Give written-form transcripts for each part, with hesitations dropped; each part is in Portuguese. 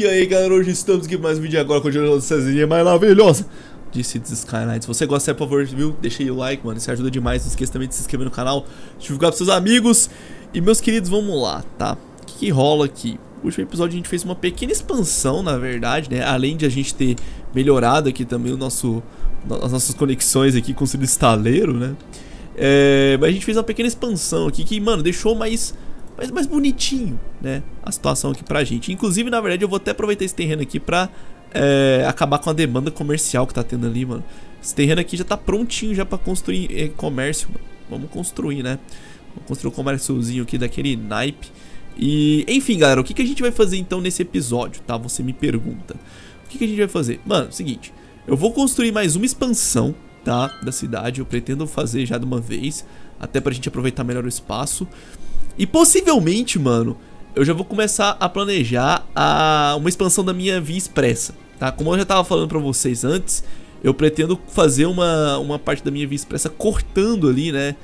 E aí galera, hoje estamos aqui com mais um vídeo agora com a jornada Cezinha maravilhosa de Cities Skylines. Se você gosta, por favor, viu? Deixa aí o like, mano, isso ajuda demais. Não esqueça também de se inscrever no canal, divulgar pros seus amigos. E meus queridos, vamos lá, tá? O que rola aqui? No último episódio a gente fez uma pequena expansão, na verdade, né? Além de a gente ter melhorado aqui também as nossas conexões aqui com o seu estaleiro, né? Mas a gente fez uma pequena expansão aqui que, mano, deixou mais bonitinho, né, a situação aqui pra gente. Inclusive, na verdade, eu vou até aproveitar esse terreno aqui pra acabar com a demanda comercial que tá tendo ali, mano. Esse terreno aqui já tá prontinho já pra construir comércio, mano. Vamos construir, né? Vamos construir um comérciozinho aqui daquele naipe. E, enfim, galera, o que a gente vai fazer então nesse episódio, tá? Você me pergunta. O que a gente vai fazer? Mano, seguinte, eu vou construir mais uma expansão, tá, da cidade. Eu pretendo fazer já de uma vez, até pra gente aproveitar melhor o espaço. E possivelmente, mano, eu já vou começar a planejar uma expansão da minha via expressa, tá? Como eu já tava falando pra vocês antes, eu pretendo fazer uma parte da minha via expressa cortando ali, né,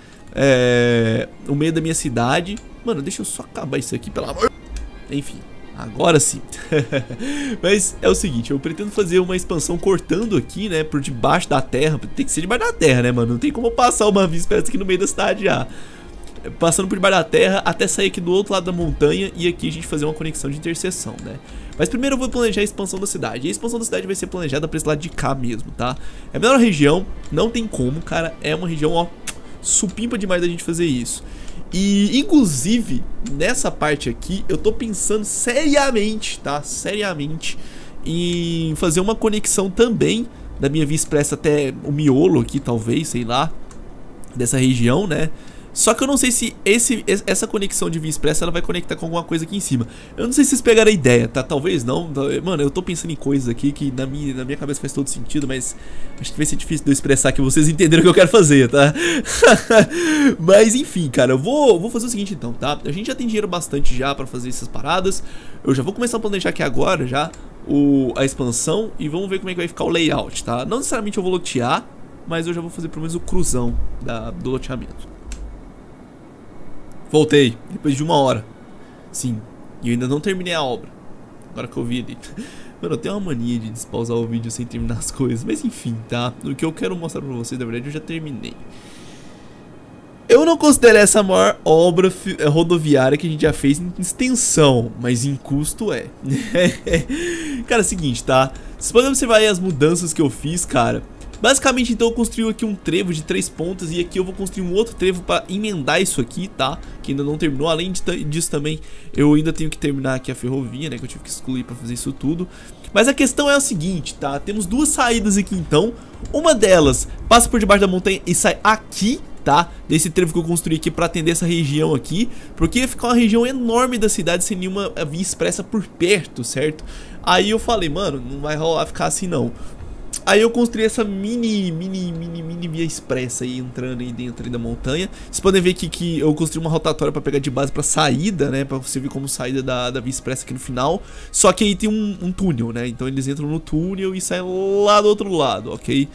o meio da minha cidade. Mano, deixa eu só acabar isso aqui, pelo amor. Enfim, agora sim. Mas é o seguinte, eu pretendo fazer uma expansão cortando aqui, né, por debaixo da terra. Tem que ser debaixo da terra, né, mano? Não tem como eu passar uma via expressa aqui no meio da cidade já. Passando por debaixo da terra até sair aqui do outro lado da montanha e aqui a gente fazer uma conexão de interseção, né? Mas primeiro eu vou planejar a expansão da cidade. E a expansão da cidade vai ser planejada pra esse lado de cá mesmo, tá? É a menor região, não tem como, cara. É uma região, ó, supimpa demais da gente fazer isso. E, inclusive, nessa parte aqui, eu tô pensando seriamente, tá? Seriamente em fazer uma conexão também da minha via expressa até o miolo aqui, talvez, sei lá, dessa região, né? Só que eu não sei se essa conexão de via expressa ela vai conectar com alguma coisa aqui em cima. Eu não sei se vocês pegaram a ideia, tá? Talvez não. Mano, eu tô pensando em coisas aqui que na minha cabeça faz todo sentido, mas acho que vai ser difícil de eu expressar que vocês entenderam o que eu quero fazer, tá? Mas enfim, cara, eu vou fazer o seguinte então, tá? A gente já tem dinheiro bastante já pra fazer essas paradas. Eu já vou começar a planejar aqui agora já a expansão e vamos ver como é que vai ficar o layout, tá? Não necessariamente eu vou lotear, mas eu já vou fazer pelo menos o cruzão do loteamento. Voltei, depois de 1 hora. Sim, e eu ainda não terminei a obra. Agora que eu vi ali. Mano, eu tenho uma mania de despausar o vídeo sem terminar as coisas. Mas enfim, tá? O que eu quero mostrar pra vocês, na verdade, eu já terminei. Eu não considero essa a maior obra rodoviária que a gente já fez em extensão, mas em custo é. Cara, é o seguinte, tá? Vocês podem observar aí as mudanças que eu fiz, cara. Basicamente, então, eu construí aqui um trevo de 3 pontas e aqui eu vou construir um outro trevo para emendar isso aqui, tá? Que ainda não terminou. Além disso também, eu ainda tenho que terminar aqui a ferrovia, né? Que eu tive que excluir para fazer isso tudo. Mas a questão é a seguinte, tá? Temos 2 saídas aqui, então. Uma delas passa por debaixo da montanha e sai aqui, tá? Desse trevo que eu construí aqui para atender essa região aqui. Porque ia ficar uma região enorme da cidade sem nenhuma via expressa por perto, certo? Aí eu falei, mano, não vai rolar ficar assim não. Aí eu construí essa mini via expressa aí, entrando aí dentro da montanha. Vocês podem ver aqui que eu construí uma rotatória pra pegar de base pra saída, né? Pra servir como saída da via expressa aqui no final. Só que aí tem um túnel, né? Então eles entram no túnel e saem lá do outro lado, ok?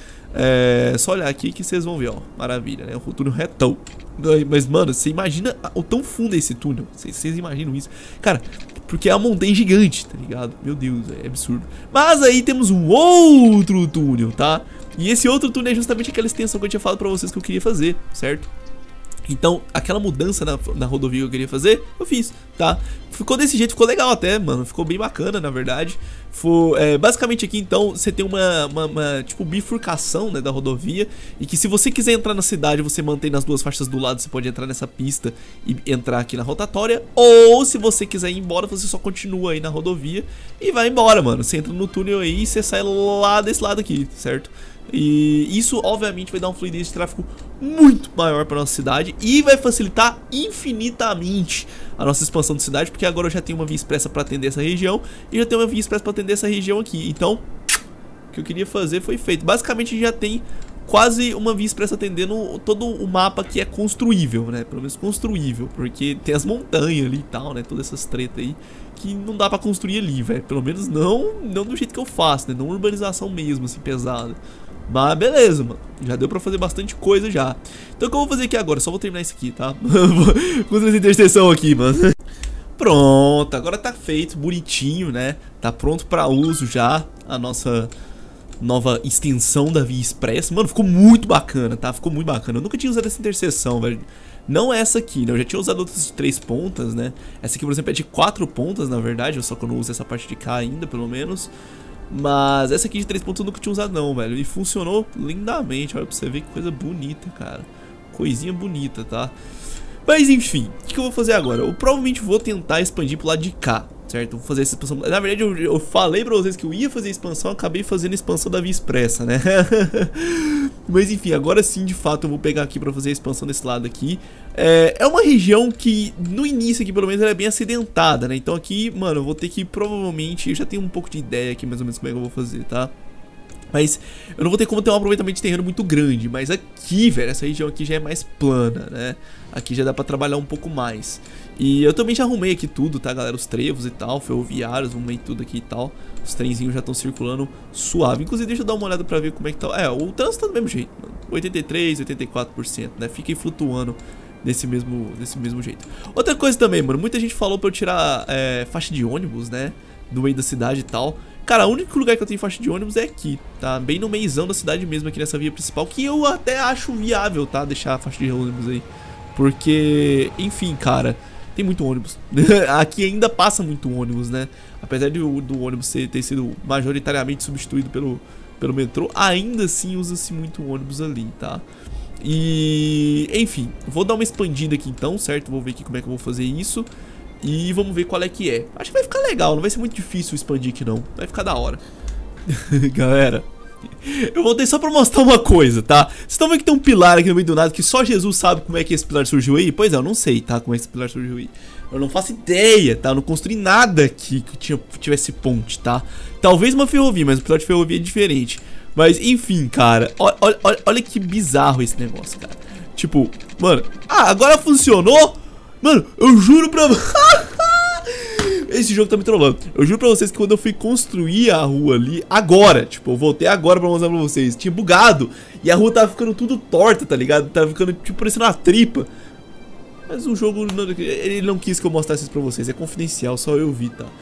Só olhar aqui que vocês vão ver, ó. Maravilha, né? O túnel retão. Mas, mano, você imagina o tão fundo é esse túnel? Vocês imaginam isso? Cara, porque é uma montanha gigante, tá ligado? Meu Deus, é absurdo. Mas aí temos um outro túnel, tá? E esse outro túnel é justamente aquela extensão que eu tinha falado pra vocês que eu queria fazer, certo? Então, aquela mudança na rodovia que eu queria fazer, eu fiz, tá? Ficou desse jeito, ficou legal até, mano. Ficou bem bacana, na verdade. Basicamente aqui, então, você tem uma tipo, bifurcação, né, da rodovia. E que se você quiser entrar na cidade, você mantém nas 2 faixas do lado. Você pode entrar nessa pista e entrar aqui na rotatória. Ou, se você quiser ir embora, você só continua aí na rodovia e vai embora, mano. Você entra no túnel aí e você sai lá desse lado aqui, certo? E isso, obviamente, vai dar uma fluidez de tráfego muito maior para nossa cidade e vai facilitar infinitamente a nossa expansão de cidade, porque agora eu já tenho uma via expressa para atender essa região e já tenho uma via expressa para atender essa região aqui. Então, o que eu queria fazer foi feito. Basicamente, a gente já tem quase uma via expressa atendendo todo o mapa que é construível, né? Pelo menos construível, porque tem as montanhas ali e tal, né? Todas essas tretas aí que não dá pra construir ali, velho. Pelo menos não do jeito que eu faço, né? Não urbanização mesmo, assim, pesada. Mas beleza, mano. Já deu pra fazer bastante coisa já. Então o que eu vou fazer aqui agora? Só vou terminar isso aqui, tá? Vou fazer essa interseção aqui, mano. Pronto, agora tá feito, bonitinho, né? Tá pronto pra uso já a nossa nova extensão da Via Express. Mano, ficou muito bacana, tá? Ficou muito bacana. Eu nunca tinha usado essa interseção, velho. Não essa aqui, né? Eu já tinha usado outras de 3 pontas, né? Essa aqui, por exemplo, é de 4 pontas, na verdade. Só que eu não uso essa parte de cá ainda, pelo menos. Mas essa aqui de 3 pontos eu nunca tinha usado não, velho. E funcionou lindamente. Olha pra você ver que coisa bonita, cara. Coisinha bonita, tá? Mas enfim, o que eu vou fazer agora? Eu provavelmente vou tentar expandir pro lado de cá, certo? Vou fazer essa expansão. Na verdade, eu falei pra vocês que eu ia fazer a expansão, acabei fazendo a expansão da Via Expressa, né? Mas enfim, agora sim, de fato, eu vou pegar aqui pra fazer a expansão desse lado aqui. É uma região que, no início aqui, pelo menos, ela é bem acidentada, né? Então aqui, mano, eu vou ter que, provavelmente, eu já tenho um pouco de ideia aqui, mais ou menos, como é que eu vou fazer, tá? Mas eu não vou ter como ter um aproveitamento de terreno muito grande. Mas aqui, velho, essa região aqui já é mais plana, né? Aqui já dá pra trabalhar um pouco mais. E eu também já arrumei aqui tudo, tá, galera? Os trevos e tal, ferroviários, arrumei tudo aqui e tal. Os trenzinhos já estão circulando suave. Inclusive, deixa eu dar uma olhada pra ver como é que tá. O trânsito tá do mesmo jeito, mano. 83, 84%, né? Fica aí flutuando desse mesmo jeito. Outra coisa também, mano. Muita gente falou pra eu tirar faixa de ônibus, né? No meio da cidade e tal. Cara, o único lugar que eu tenho faixa de ônibus é aqui, tá? Bem no meizão da cidade mesmo, aqui nessa via principal. Que eu até acho viável, tá? Deixar a faixa de ônibus aí. Porque, enfim, cara, tem muito ônibus. Aqui ainda passa muito ônibus, né? Apesar do ônibus ter sido majoritariamente substituído pelo metrô, ainda assim usa-se muito ônibus ali, tá? E, enfim, vou dar uma expandida aqui então, certo? Vou ver aqui como é que eu vou fazer isso. E vamos ver qual é que é. Acho que vai ficar legal, não vai ser muito difícil expandir aqui não. Vai ficar da hora. Galera, eu voltei só pra mostrar uma coisa, tá? Vocês estão vendo que tem um pilar aqui no meio do nada, que só Jesus sabe como é que esse pilar surgiu aí? Pois é, eu não sei, tá? Como é que esse pilar surgiu aí. Eu não faço ideia, tá? Eu não construí nada aqui que tivesse ponte, tá? Talvez uma ferrovia, mas o pilar de ferrovia é diferente. Mas, enfim, cara, olha que bizarro esse negócio, cara. Tipo, mano, agora funcionou? Mano, eu juro pra... Esse jogo tá me trollando. Eu juro pra vocês que quando eu fui construir a rua ali, agora, tipo, eu voltei agora pra mostrar pra vocês, tinha bugado. E a rua tava ficando tudo torta, tá ligado? Tava ficando, tipo, parecendo uma tripa. Mas o jogo, ele não quis que eu mostrasse isso pra vocês. É confidencial, só eu vi, tá?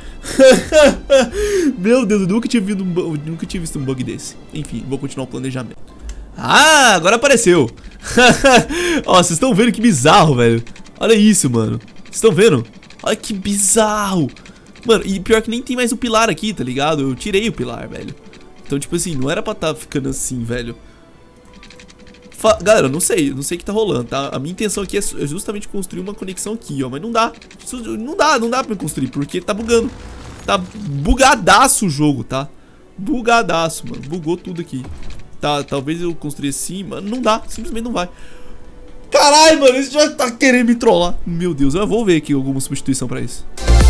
Meu Deus, eu nunca tinha visto um bug desse. Enfim, vou continuar o planejamento. Agora apareceu. Ó, vocês estão vendo que bizarro, velho. Olha isso, mano. Vocês estão vendo? Olha que bizarro. Mano, e pior que nem tem mais o pilar aqui, tá ligado? Eu tirei o pilar, velho. Então, tipo assim, não era pra tá ficando assim, velho. Galera, eu não sei o que tá rolando, tá? A minha intenção aqui é justamente construir uma conexão aqui, ó. Mas não dá. Não dá pra construir, porque tá bugando. Tá bugadaço o jogo, tá? Bugadaço, mano. Bugou tudo aqui. Tá, talvez eu construir assim, mano. Não dá, simplesmente não vai. Caralho, mano, isso já tá querendo me trollar. Meu Deus, eu vou ver aqui alguma substituição pra isso.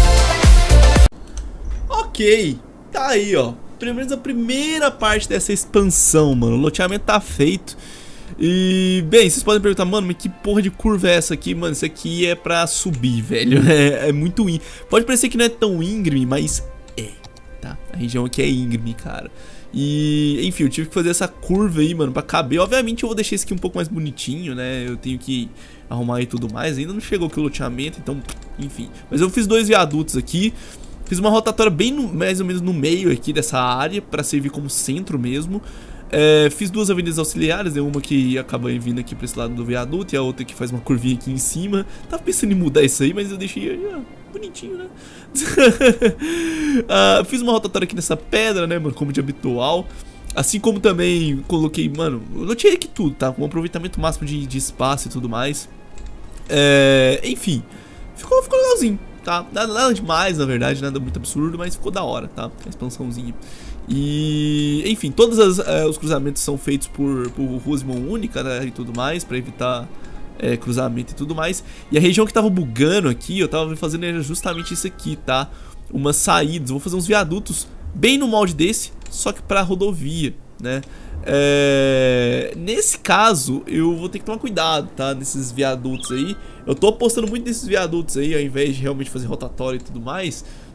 Ok, tá aí, ó. Pelo menos a primeira parte dessa expansão, mano. O loteamento tá feito. E, bem, vocês podem perguntar, mano, mas que porra de curva é essa aqui, mano? Isso aqui é pra subir, velho. É muito íngreme. Pode parecer que não é tão íngreme, mas tá? A região aqui é íngreme, cara. E, enfim, eu tive que fazer essa curva aí, mano, pra caber. Obviamente eu vou deixar isso aqui um pouco mais bonitinho, né? Eu tenho que arrumar e tudo mais. Ainda não chegou aqui o loteamento, então, enfim. Mas eu fiz 2 viadutos aqui. Fiz uma rotatória bem mais ou menos no meio aqui dessa área, pra servir como centro mesmo. Fiz 2 avenidas auxiliares, né? Uma que acaba vindo aqui pra esse lado do viaduto e a outra que faz uma curvinha aqui em cima. Tava pensando em mudar isso aí, mas eu deixei bonitinho, né? Fiz uma rotatória aqui nessa pedra, né, mano, como de habitual. Assim como também coloquei, mano, eu lotei aqui tudo, tá? Com um aproveitamento máximo de espaço e tudo mais. Enfim, ficou legalzinho, tá? Nada demais, na verdade, nada muito absurdo, mas ficou da hora, tá? A expansãozinha. E, enfim, todos os cruzamentos são feitos por ruas de mão única, né, e tudo mais, pra evitar cruzamento e tudo mais. E a região que tava bugando aqui, eu tava fazendo justamente isso aqui, tá? Umas saídas, vou fazer uns viadutos bem no molde desse, só que pra rodovia, né? Nesse caso, eu vou ter que tomar cuidado, tá? Nesses viadutos aí. Eu tô apostando muito nesses viadutos aí, ao invés de realmente fazer rotatória e tudo mais.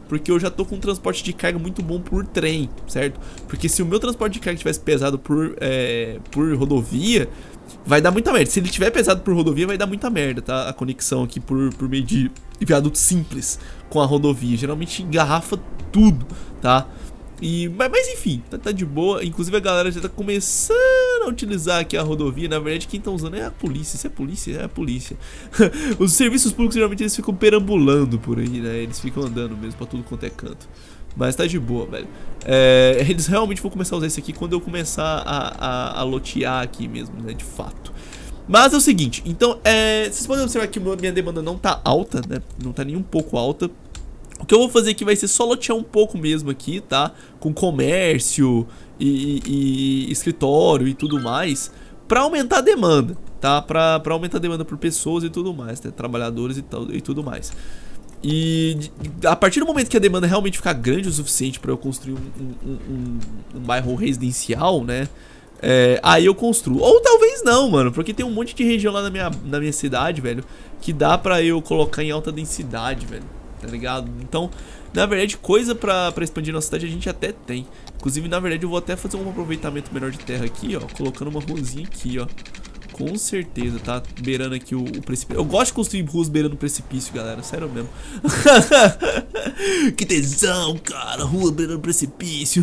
porque eu já tô com um transporte de carga muito bom por trem, certo? Porque se o meu transporte de carga tivesse pesado por rodovia, vai dar muita merda. Se ele tiver pesado por rodovia, vai dar muita merda, tá? A conexão aqui por meio de viaduto simples com a rodovia. Geralmente engarrafa tudo, tá? Mas enfim, tá de boa. Inclusive a galera já tá começando a utilizar aqui a rodovia. Na verdade quem tá usando é a polícia. Se é polícia, é a polícia. Os serviços públicos geralmente eles ficam perambulando por aí, né? Eles ficam andando mesmo pra tudo quanto é canto. Mas tá de boa, velho. Eles realmente vão começar a usar isso aqui quando eu começar a lotear aqui mesmo, né? De fato. Mas é o seguinte, então, vocês podem observar que minha demanda não tá alta, né? Não tá nem um pouco alta. O que eu vou fazer aqui vai ser só lotear um pouco mesmo aqui, tá? Com comércio e escritório e tudo mais, pra aumentar a demanda, tá? Pra aumentar a demanda por pessoas e tudo mais, né? Trabalhadores e tudo mais. E a partir do momento que a demanda realmente ficar grande o suficiente pra eu construir um bairro residencial, né? Aí eu construo. Ou talvez não, mano, porque tem um monte de região lá na minha cidade, velho, que dá pra eu colocar em alta densidade, velho. Tá ligado? Então, na verdade, coisa pra expandir nossa cidade a gente até tem. Inclusive, na verdade, eu vou até fazer um aproveitamento melhor de terra aqui, ó. Colocando uma ruazinha aqui, ó. Com certeza, tá? Beirando aqui o precipício. Eu gosto de construir ruas beirando o precipício, galera. Sério mesmo. Que tesão, cara. Rua beirando o precipício.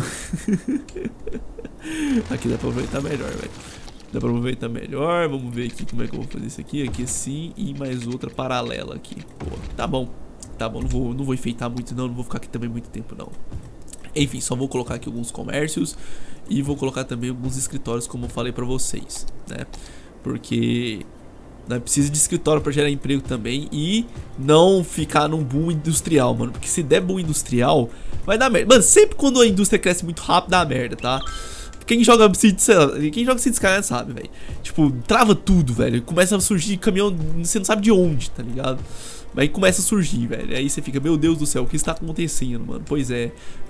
Aqui dá pra aproveitar melhor, velho. Dá pra aproveitar melhor. Vamos ver aqui como é que eu vou fazer isso aqui. Aqui assim e mais outra paralela aqui. Pô, tá bom. Tá bom, não vou enfeitar muito não vou ficar aqui também muito tempo não. Enfim, só vou colocar aqui alguns comércios e vou colocar também alguns escritórios, como eu falei pra vocês, né? Porque precisa de escritório pra gerar emprego também e não ficar num boom industrial, mano. Porque se der boom industrial, vai dar merda. Mano, sempre quando a indústria cresce muito rápido, dá merda, tá? Quem joga Cities Skyline sabe, velho. Tipo, trava tudo, velho. Começa a surgir caminhão, você não sabe de onde, tá ligado? Aí começa a surgir, velho. Aí você fica, meu Deus do céu, o que está acontecendo, mano? Pois é.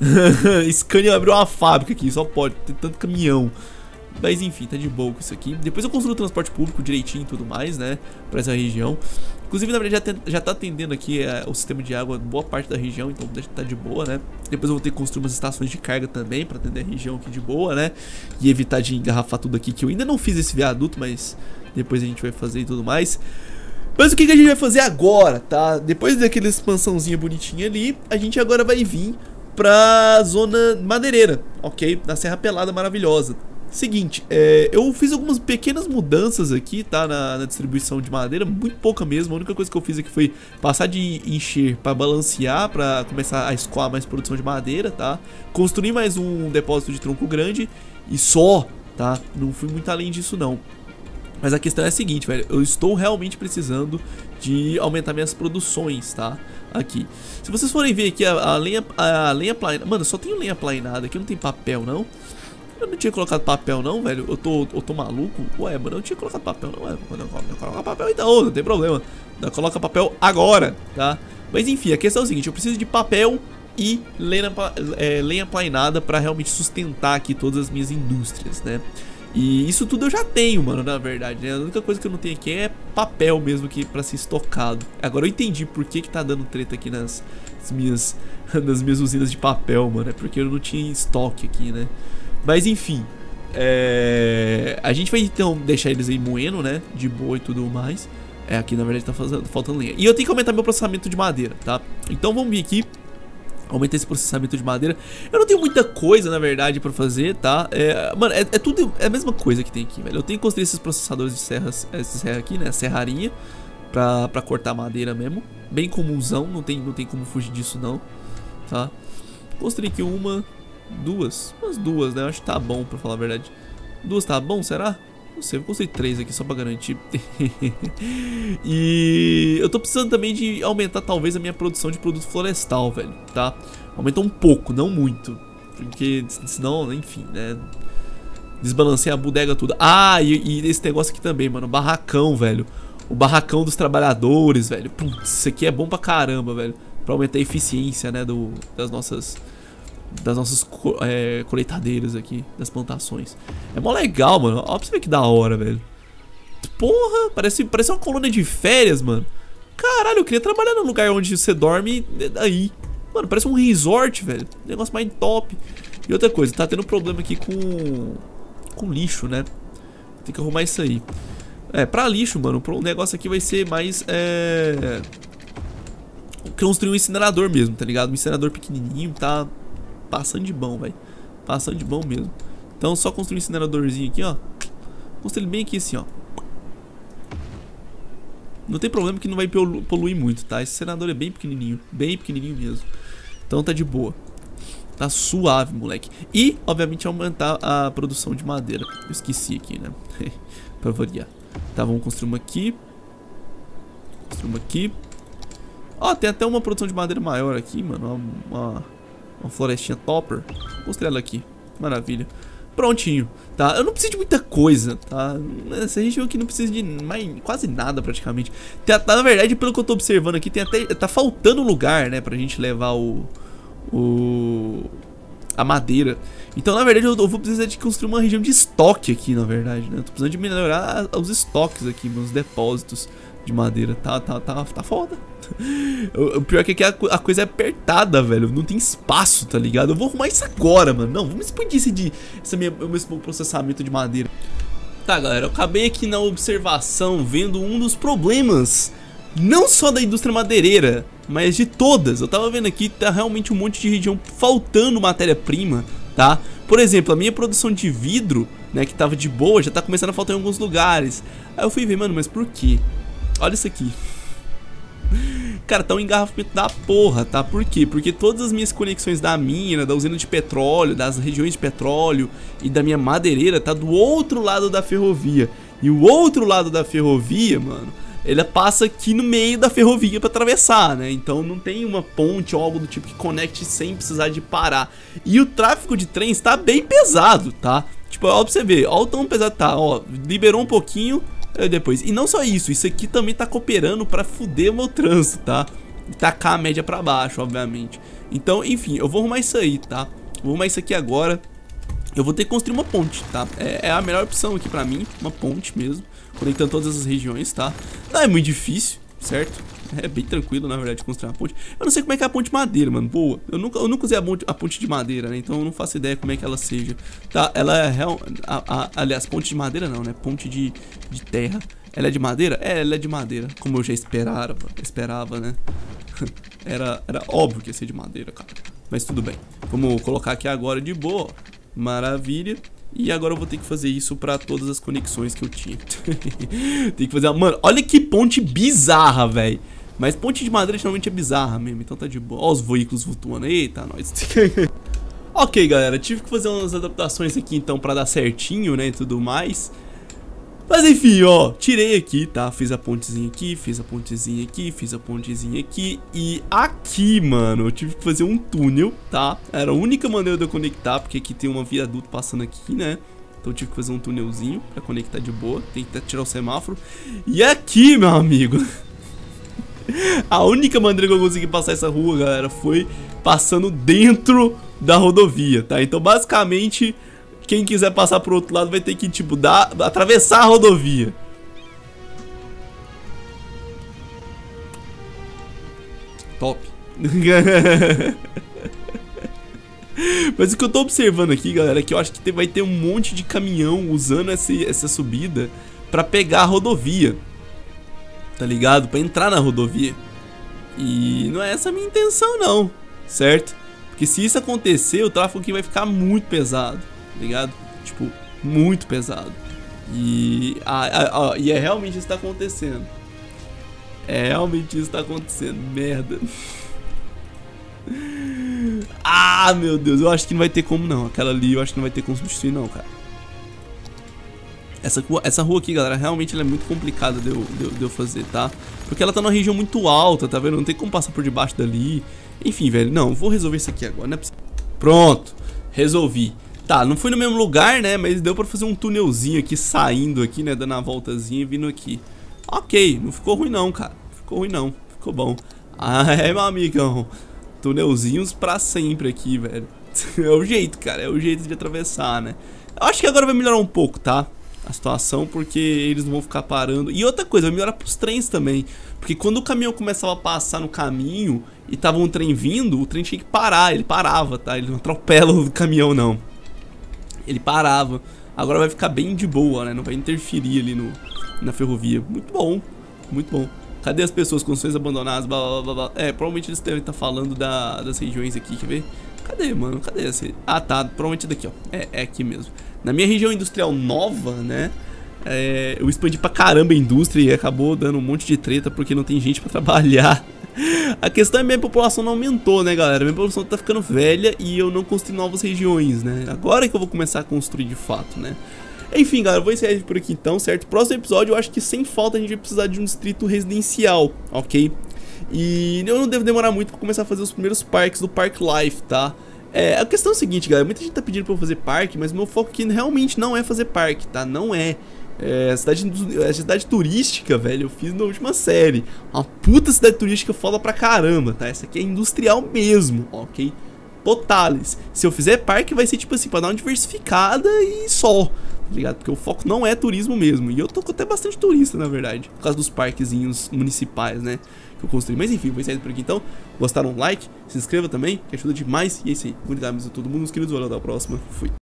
Scania abriu uma fábrica aqui, só pode ter tanto caminhão. Mas enfim, tá de boa com isso aqui. Depois eu construo o transporte público direitinho e tudo mais, né? Pra essa região. Inclusive, na verdade, já tá atendendo aqui o sistema de água boa parte da região, então tá de boa, né? Depois eu vou ter que construir umas estações de carga também pra atender a região aqui de boa, né? E evitar de engarrafar tudo aqui, que eu ainda não fiz esse viaduto, mas depois a gente vai fazer e tudo mais. Mas o que a gente vai fazer agora, tá? Depois daquela expansãozinha bonitinha ali, a gente agora vai vir pra zona madeireira, ok? Na Serra Pelada maravilhosa. Seguinte, eu fiz algumas pequenas mudanças aqui, tá? Na distribuição de madeira, muito pouca mesmo. A única coisa que eu fiz aqui foi passar de encher pra balancear, pra começar a escoar mais produção de madeira, tá? Construir mais um depósito de tronco grande e só, tá? Não fui muito além disso não. Mas a questão é a seguinte, velho, eu estou realmente precisando de aumentar minhas produções, tá? Aqui. Se vocês forem ver aqui a lenha plainada, mano, só tem lenha plainada aqui, não tem papel não. Eu não tinha colocado papel não, velho, eu tô maluco? Ué, mano, eu não tinha colocado papel não, ué, quando eu coloco papel então, não tem problema. Coloca papel agora, tá? Mas enfim, a questão é o seguinte, eu preciso de papel e lenha plainada pra realmente sustentar aqui todas as minhas indústrias, né? E isso tudo eu já tenho, mano, na verdade, né? A única coisa que eu não tenho aqui é papel mesmo aqui pra ser estocado. Agora eu entendi por que tá dando treta aqui nas minhas usinas de papel, mano. É porque eu não tinha estoque aqui, né? Mas enfim, a gente vai então deixar eles aí moendo, né? De boa e tudo mais. Aqui na verdade tá faltando lenha. E eu tenho que aumentar meu processamento de madeira, tá? Então vamos vir aqui. Aumentar esse processamento de madeira. Eu não tenho muita coisa, na verdade, pra fazer, tá? Mano, tudo a mesma coisa que tem aqui, velho. Eu tenho que construir esses processadores de serras, essa serra aqui, né? Serraria pra cortar madeira mesmo. Bem comunzão, não tem como fugir disso, não. Tá? Construir aqui umas duas, né? Eu acho que tá bom, pra falar a verdade. Duas tá bom, será? Não sei, vou construir 3 aqui só pra garantir. E eu tô precisando também de aumentar talvez a minha produção de produto florestal, velho, tá? Aumentar um pouco, não muito. Porque senão, enfim, né? Desbalanceia a bodega toda. Ah, e esse negócio aqui também, mano. Barracão, velho. O barracão dos trabalhadores, velho. Putz, isso aqui é bom pra caramba, velho. Pra aumentar a eficiência, né, das nossas colheitadeiras aqui, das plantações. É mó legal, mano. Ó, pra você ver que da hora, velho. Porra, parece uma colônia de férias, mano. Caralho, eu queria trabalhar num lugar onde você dorme aí. Mano, parece um resort, velho. Negócio mais top. E outra coisa, tá tendo problema aqui com lixo, né? Tem que arrumar isso aí. Pra lixo, mano, o negócio aqui vai ser mais, construir um incinerador mesmo, tá ligado? Um incinerador pequenininho, tá passando de bom, velho. Passando de bom mesmo. Então só construir um incineradorzinho aqui, ó. Construir ele bem aqui assim, ó. Não tem problema que não vai poluir muito, tá? Esse incinerador é bem pequenininho mesmo. Então tá de boa. Tá suave, moleque. E, obviamente, aumentar a produção de madeira. Eu esqueci aqui, né? Pra variar. Tá, vamos construir uma aqui. Construir uma aqui. Ó, tem até uma produção de madeira maior aqui, mano. Uma florestinha topper. Vou construir ela aqui. Maravilha. Prontinho, tá? Eu não preciso de muita coisa, tá? Essa região aqui não precisa de quase nada, praticamente. Na verdade, pelo que eu tô observando aqui, tá faltando lugar, né? Pra gente levar a madeira. Então, na verdade, eu vou precisar de construir uma região de estoque aqui, na verdade, né? Eu tô precisando de melhorar os estoques aqui, meus depósitos de madeira. Tá foda. O pior é que aqui a coisa é apertada, velho. Não tem espaço, tá ligado? Eu vou arrumar isso agora, mano. Não, vamos expandir esse meu processamento de madeira. Tá, galera, eu acabei aqui na observação vendo um dos problemas, não só da indústria madeireira, mas de todas. Eu tava vendo aqui, tá realmente um monte de região faltando matéria-prima, tá? Por exemplo, a minha produção de vidro, né, que tava de boa, já tá começando a faltar em alguns lugares. Aí eu fui ver, mano, mas por quê? Olha isso aqui. Cara, tá um engarrafamento da porra, tá? Por quê? Porque todas as minhas conexões da mina, da usina de petróleo, das regiões de petróleo e da minha madeireira tá do outro lado da ferrovia. E o outro lado da ferrovia, mano, ele passa aqui no meio da ferrovia pra atravessar, né? Então não tem uma ponte ou algo do tipo que conecte sem precisar de parar. E o tráfego de trens tá bem pesado, tá? Tipo, ó, pra você ver, ó o tão pesado tá, ó, liberou um pouquinho depois. E não só isso, isso aqui também tá cooperando pra fuder o meu trânsito, tá? E tacar a média pra baixo, obviamente. Então, enfim, eu vou arrumar isso aí, tá? Vou arrumar isso aqui agora. Eu vou ter que construir uma ponte, tá? É a melhor opção aqui pra mim, uma ponte mesmo, conectando todas as regiões, tá? Não é muito difícil, certo? É bem tranquilo, na verdade, construir uma ponte. Eu não sei como é que é a ponte de madeira, mano. Boa. Eu nunca usei a ponte de madeira, né? Então eu não faço ideia como é que ela seja. Tá, ela é real. Aliás, ponte de madeira não, né? Ponte de terra. Ela é de madeira? É, ela é de madeira. Como eu já esperava, né? Era óbvio que ia ser de madeira, cara. Mas tudo bem. Vamos colocar aqui agora de boa. Maravilha. E agora eu vou ter que fazer isso pra todas as conexões que eu tinha. Tem que fazer uma... Mano, olha que ponte bizarra, velho. Mas ponte de madeira geralmente é bizarra mesmo. Então tá de boa. Ó os veículos flutuando. Eita, nós. Ok, galera. Tive que fazer umas adaptações aqui então pra dar certinho, né, e tudo mais. Mas enfim, ó, tirei aqui, tá? Fiz a pontezinha aqui, fiz a pontezinha aqui, fiz a pontezinha aqui. E aqui, mano, eu tive que fazer um túnel, tá? Era a única maneira de eu conectar, porque aqui tem uma viaduto passando aqui, né? Então eu tive que fazer um túnelzinho pra conectar de boa. Tem que tirar o semáforo. E aqui, meu amigo, a única maneira que eu consegui passar essa rua, galera, foi passando dentro da rodovia, tá? Então basicamente... Quem quiser passar pro outro lado vai ter que, tipo, atravessar a rodovia. Top. Mas o que eu tô observando aqui, galera, é que eu acho que vai ter um monte de caminhão usando essa subida pra pegar a rodovia. Tá ligado? Pra entrar na rodovia. E não é essa a minha intenção, não. Certo? Porque se isso acontecer, o tráfego aqui vai ficar muito pesado. Ligado? Tipo, muito pesado. E é realmente isso que tá acontecendo. É realmente isso que tá acontecendo. Merda. Ah, meu Deus. Eu acho que não vai ter como não. Aquela ali eu acho que não vai ter como substituir não, cara. Essa rua aqui, galera, realmente ela é muito complicada de eu fazer, tá? Porque ela tá numa região muito alta, tá vendo? Não tem como passar por debaixo dali. Enfim, velho, não, vou resolver isso aqui agora, não é possível. Pronto, resolvi. Tá, não foi no mesmo lugar, né, mas deu pra fazer um túnelzinho aqui, saindo aqui, né, dando a voltazinha e vindo aqui. Ok, não ficou ruim não, cara, ficou ruim não, ficou bom. Ah, é, meu amigão, túnelzinhos pra sempre aqui, velho. É o jeito, cara, é o jeito de atravessar, né. Eu acho que agora vai melhorar um pouco, tá? a situação, porque eles não vão ficar parando. E outra coisa, vai melhorar pros trens também, porque quando o caminhão começava a passar no caminho e tava um trem vindo, o trem tinha que parar, ele parava, tá? Ele não atropela o caminhão, não. Ele parava. Agora vai ficar bem de boa, né? Não vai interferir ali na ferrovia. Muito bom, muito bom. Cadê as pessoas com suas abandonadas? Blá, blá, blá, blá. É, provavelmente eles devem estar falando das regiões aqui, quer ver? Cadê, mano? Cadê essa? Ah, tá, provavelmente daqui, ó. É aqui mesmo. Na minha região industrial nova, né? Eu expandi pra caramba a indústria e acabou dando um monte de treta porque não tem gente pra trabalhar. A questão é que minha população não aumentou, né, galera? Minha população tá ficando velha e eu não construí novas regiões, né? Agora que eu vou começar a construir de fato, né? Enfim, galera, eu vou encerrar por aqui então, certo? Próximo episódio eu acho que sem falta a gente vai precisar de um distrito residencial, ok? E eu não devo demorar muito pra começar a fazer os primeiros parques do Park Life, tá? A questão é a seguinte, galera, muita gente tá pedindo pra eu fazer parque, mas meu foco aqui realmente não é fazer parque, tá? Não é. A cidade turística, velho, eu fiz na última série. Uma puta cidade turística foda pra caramba, tá? Essa aqui é industrial mesmo, ok? Totales. Se eu fizer parque vai ser tipo assim, pra dar uma diversificada e só, tá ligado? Porque o foco não é turismo mesmo. E eu tô com até bastante turista, na verdade, por causa dos parquezinhos municipais, né, que eu construí. Mas enfim, vou encerrar por aqui então. Gostaram? Like, se inscreva também, que ajuda demais. E é isso aí. Muito obrigado a todo mundo, meus queridos. Valeu, até a próxima. Fui.